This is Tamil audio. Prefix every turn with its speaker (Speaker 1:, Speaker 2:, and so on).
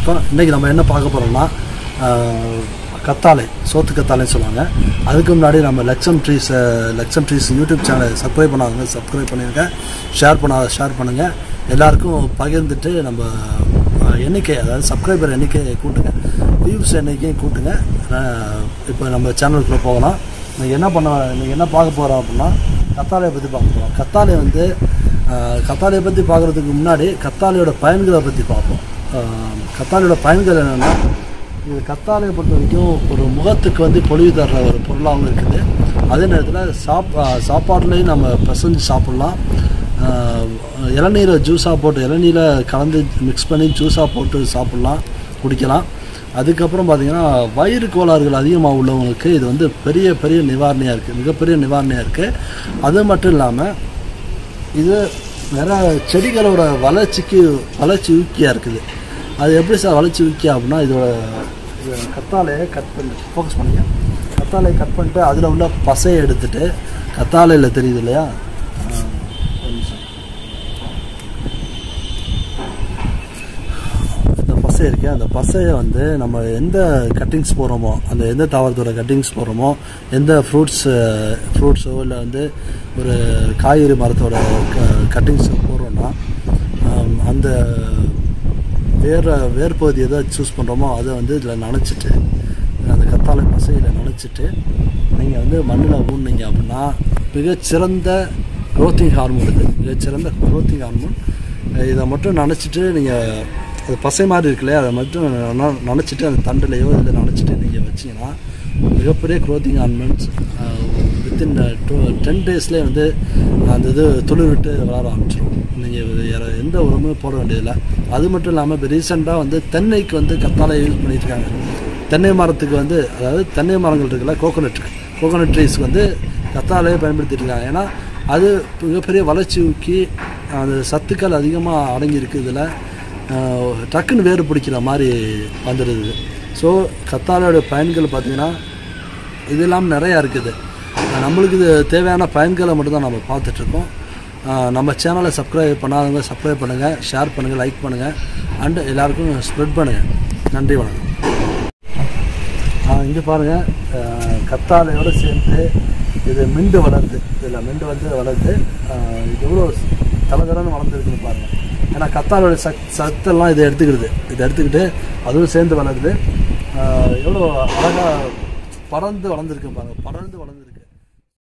Speaker 1: வணக்கம். இன்றைக்கி நம்ம என்ன பார்க்க போகிறோம்னா கத்தாழை, சோத்து கத்தாழைன்னு சொல்லுவாங்க. அதுக்கு முன்னாடி நம்ம லக்ஷம் ட்ரீஸ் யூடியூப் சேனலை சப்ஸ்கிரைப் பண்ணாதவங்க சப்ஸ்கிரைப் பண்ணிடுங்க, ஷேர் பண்ணுங்கள். எல்லாருக்கும் பகிர்ந்துட்டு நம்ம எண்ணிக்கை, அதாவது சப்ஸ்கிரைபர் எண்ணிக்கையை கூட்டுங்க, வியூஸ் எண்ணிக்கையும் கூட்டுங்க. இப்போ நம்ம சேனலுக்குள்ளே போகலாம். நீங்கள் என்ன பார்க்க போகிறோம் அப்படின்னா கத்தாழையை பற்றி பார்க்க போகிறோம். கத்தாழையை பற்றி பார்க்குறதுக்கு முன்னாடி கத்தாழையோட பயன்களை பற்றி பார்ப்போம். கத்தாழையோட பயன்கள் என்னென்னா, இது கத்தாழையை பொறுத்த வரைக்கும் ஒரு முகத்துக்கு வந்து பொலிவு தர்ற ஒரு பொருளாகவும் இருக்குது. அதே நேரத்தில் சாப்பாடுலேயும் நம்ம பிசைஞ்சு சாப்பிட்லாம். இளநீரை ஜூஸாக போட்டு, இளநீரை கலந்து மிக்ஸ் பண்ணி ஜூஸாக போட்டு சாப்பிட்லாம், குடிக்கலாம். அதுக்கப்புறம் பார்த்திங்கன்னா வயிறு கோளாறுகள் அதிகமாக உள்ளவங்களுக்கு இது வந்து பெரிய நிவாரணியாக இருக்குது, மிகப்பெரிய நிவாரணியாக இருக்குது. அது மட்டும் இல்லாமல் இது நிறைய செடிகளோட வளர்ச்சி ஊக்கியாக இருக்குது. அது எப்படி சார் வளர்ச்சி ஊக்கியா அப்படின்னா, இதோட கத்தாழையை கட் பண்ணி ஃபோக்கஸ் பண்ணிங்க. கத்தாழையை கட் பண்ணிட்டு அதில் உள்ள பசையை எடுத்துகிட்டு, கத்தாழையில் தெரியுது இல்லையா, இந்த பசை இருக்கு, அந்த பசையை வந்து நம்ம எந்த கட்டிங்ஸ் போடுறோமோ, அந்த எந்த தாவரத்தோட கட்டிங்ஸ் போடுறோமோ, எந்த ஃப்ரூட்ஸோ இல்லை வந்து ஒரு காய்கறி மரத்தோட கட்டிங்ஸ் போடுறோன்னா, அந்த வேர்பகுதி எதை சூஸ் பண்ணுறோமோ அதை வந்து இதில் நனைச்சிட்டு, அந்த கத்தாழை பசையில் நனைச்சிட்டு நீங்கள் வந்து மண்ணில் ஊனிங்க அப்படின்னா மிகச்சிறந்த க்ரோத்திங் ஹார்மோன், மிகச்சிறந்த க்ரோத்திங் ஹார்மோன். இதை மட்டும் நனைச்சிட்டு நீங்கள், அது பசை மாதிரி இருக்குல்லையா, அதை மட்டும் நனைச்சிட்டு அந்த தண்டுலையோ இதில் நனைச்சிட்டு நீங்கள் வச்சிங்கன்னா மிகப்பெரிய க்ரோத்திங் ஹார்மோன்ஸ் வித்தின் 10 daysலேயே வந்து அந்த இது துளிர் விட்டு வளர ஆரம்பிச்சிடும். நீங்கள் வேறு எந்த உரமுமே போட வேண்டியதில்லை. அது மட்டும் இல்லாமல் இப்போ ரீசெண்டாக வந்து தென்னைக்கு வந்து கத்தாழை யூஸ் பண்ணிகிட்ருக்காங்க. தென்னை மரத்துக்கு வந்து, அதாவது தென்னை மரங்கள் இருக்குல்ல, கோகோனட் ட்ரீஸ்க்கு வந்து கத்தாழையை பயன்படுத்திட்டு இருக்காங்க. ஏன்னா அது மிகப்பெரிய வளர்ச்சி ஊக்கி அந்த சத்துக்கள் அதிகமாக அடங்கியிருக்கு. இதில் டக்குன்னு வேறு பிடிக்கிற மாதிரி வந்துடுது. ஸோ கத்தாழையோட பயன்கள் பார்த்திங்கன்னா இதெல்லாம் நிறையா இருக்குது. நம்மளுக்கு இது தேவையான பயன்களை மட்டும்தான் நம்ம பார்த்துட்ருக்கோம். நம்ம சேனலை சப்ஸ்கிரைப் பண்ணாதவங்க சப்ஸ்கிரைப் பண்ணுங்கள், ஷேர் பண்ணுங்கள், லைக் பண்ணுங்கள், அண்டு எல்லாருக்கும் ஸ்ப்ரெட் பண்ணுங்கள். நன்றி, வணக்கம். இங்கே பாருங்கள், கத்தாழையோடு சேர்ந்து இது மிண்டு வளருது. இதில் மிண்டு வந்து வளருது. இது எவ்வளோ தளதளன்னு வளர்ந்துருக்குன்னு பாருங்கள். ஏன்னா கத்தாழையோட சத்தெல்லாம் இதை எடுத்துக்கிட்டு அதுவும் சேர்ந்து வளருது. எவ்வளோ அழகாக பறந்து வளர்ந்துருக்கு பாருங்கள், பறந்து வளர்ந்துருக்கு.